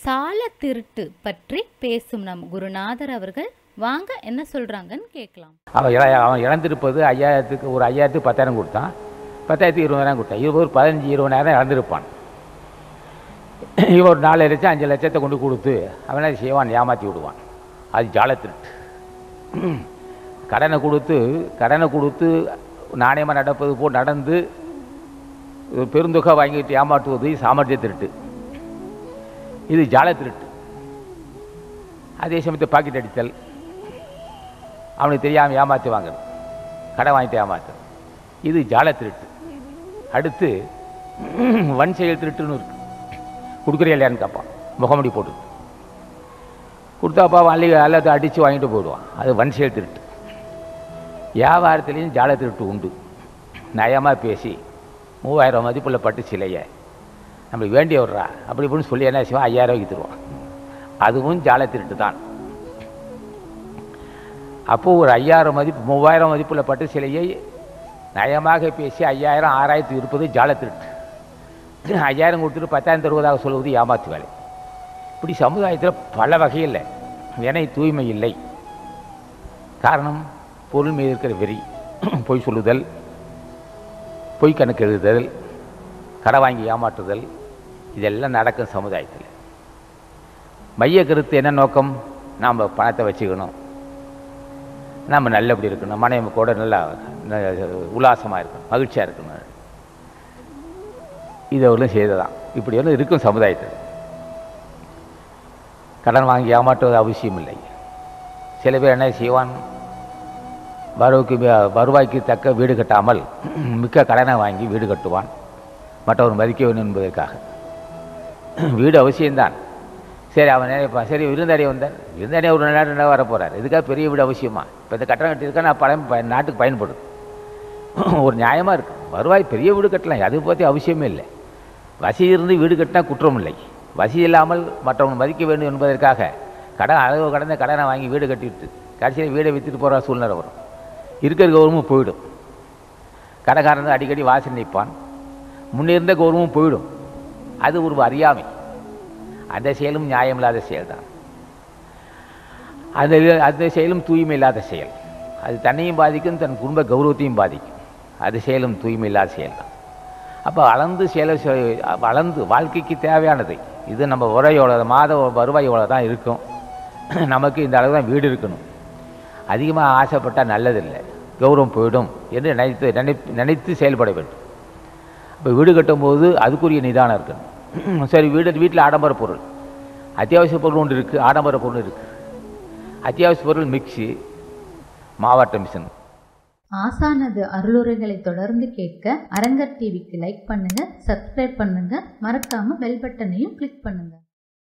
சால திருட்டு பற்றி பேசும் நம் குருநாதர் அவர்கள் வாங்க என்ன சொல்கிறாங்கன்னு கேட்கலாம். அவன் இழந்திருப்பது 5000க்கு ஒரு 5000க்கு 10,000 கொடுத்தான், 10,000க்கு 20,000 கொடுத்தான். இது ஒரு 15-20,000 இழந்திருப்பான். இவன் ஒரு 4 லட்சம் 5 லட்சத்தை கொண்டு கொடுத்து அவனை செய்வான், ஏமாற்றி விடுவான். அது ஜால திருட்டு. கடனை கொடுத்து நாணயமாக நடப்பது போல் நடந்து பெருந்தொகை வாங்கிட்டு ஏமாற்றுவது சாமர்த்திய திருட்டு. இது ஜால திருட்டு. அதே சமயத்தை பாக்கெட் அடித்தல், அவனுக்கு தெரியாமல் ஏமாற்றி வாங்கணும், கடை வாங்கிட்டு ஏமாத்தல், இது ஜால திருட்டு. அடுத்து வன் செயல் திருட்டுன்னு இருக்கு. கொடுக்குறே இல்லையான்னு கேட்பான், முகமுடி போட்டு கொடுத்தாப்பா வள்ளி எல்லாத்தையும் அடித்து வாங்கிட்டு போயிடுவான். அது வன் செயல் திருட்டு. வியாபாரத்துலேயும் ஜால திருட்டு உண்டு. நயமாக பேசி 3000 மதிப்புள்ள பட்டு சிலையை நம்மளுக்கு வேண்டிய விட்றா அப்படி இப்படின்னு சொல்லி என்ன செய்வான், 5000 ரூபாய்க்கு தருவான். அதுவும் ஜால திருட்டு தான். அப்போது ஒரு 5000 மதிப்பு 3000 மதிப்புள்ள பட்டு சிலையை நயமாக பேசி 5000 6000 இருப்பது ஜால திருட்டு. 5000 கொடுத்துட்டு 10,000 தருவதாக சொல்வது ஏமாத்து வேலை. இப்படி சமுதாயத்தில் பல வகையில் வினை தூய்மை இல்லை. காரணம் பொருள் மீது இருக்கிற வெறி, பொய் சொல்லுதல், பொய் கணக்கு எழுதுதல், கடை வாங்கி ஏமாற்றுதல், இதெல்லாம் நடக்கும் சமுதாயத்தில். மைய கருத்து என்ன நோக்கம்? நாம் பணத்தை வச்சுக்கணும், நம்ம நல்லபடி இருக்கணும், மனைவி கூட நல்லா உல்லாசமாக இருக்கணும், மகிழ்ச்சியாக இருக்கணும். இது அவர்களும் செய்ததான். இப்படி ஒன்று இருக்கும் சமுதாயத்தில். கடன் வாங்கி ஏமாற்றுவது அவசியம் இல்லை. சில பேர் என்ன செய்வான், வருவாய்க்கு தக்க வீடு கட்டாமல் மிக்க கடனை வாங்கி வீடு கட்டுவான், மற்றவர் மதிக்க வேண்டும் என்பதற்காக. வீடு அவசியம்தான். சரி, அவன் நினைப்பான், சரி விருந்தாடி வந்தார், விருந்தாடி ஒரு நாடு வர போகிறார், இதுக்காக பெரிய வீடு அவசியமா? இப்போ இந்த கட்டணம் கட்டியிருக்கா, நான் நாட்டுக்கு பயன்படும், ஒரு நியாயமாக இருக்குது. வருவாய் பெரிய வீடு கட்டலாம், அதை பற்றி அவசியமே இல்லை. வசதி இருந்து வீடு கட்டினா குற்றம் இல்லை. வசதி இல்லாமல் மற்றவங்க மதிக்க வேண்டும் என்பதற்காக அளவு கடந்த கடனை வாங்கி வீடு கட்டிட்டு கடைசியில் வீடை விற்றுட்டு போகிற சூழ்நிலை வரும். இருக்கிற கௌரவமும் போயிடும். கடைக்காரன் அடிக்கடி வாசல் நிற்பான், முன்னே இருந்த கௌரவமும் போயிடும். அது ஒரு அறியாமை. அந்த செயலும் நியாயமில்லாத செயல் தான். அந்த செயலும் தூய்மை இல்லாத செயல். அது தன்னையும் பாதிக்கும், தன் குடும்ப கௌரவத்தையும் பாதிக்கும். அது செயலும் தூய்மை இல்லாத செயல் தான். அப்போ வளர்ந்து வாழ்க்கைக்கு தேவையானது இது நம்ம உரையோட மாத வருவாயோட தான் இருக்கும். நமக்கு இந்த அளவு தான் வீடு இருக்கணும், அதிகமாக ஆசைப்பட்டால் நல்லதில்லை, கௌரவம் போயிடும் என்று நினைத்து செயல்பட வேண்டும். இப்போ வீடு கட்டும்போது அதுக்குரிய நிதானம் இருக்கணும். சரி, வீட்டில் ஆடம்பர பொருள், அத்தியாவசிய பொருள் ஒன்று இருக்குது, ஆடம்பர பொருள் இருக்குது. அத்தியாவசிய பொருள் மிக்சி, மாவாட்ட மிஷின். ஆசானது அருளுரைகளை தொடர்ந்து கேட்க அரங்கர் டிவிக்கு லைக் பண்ணுங்க, சப்ஸ்கிரைப் பண்ணுங்க, மறக்காம பெல் பட்டனையும் கிளிக் பண்ணுங்க.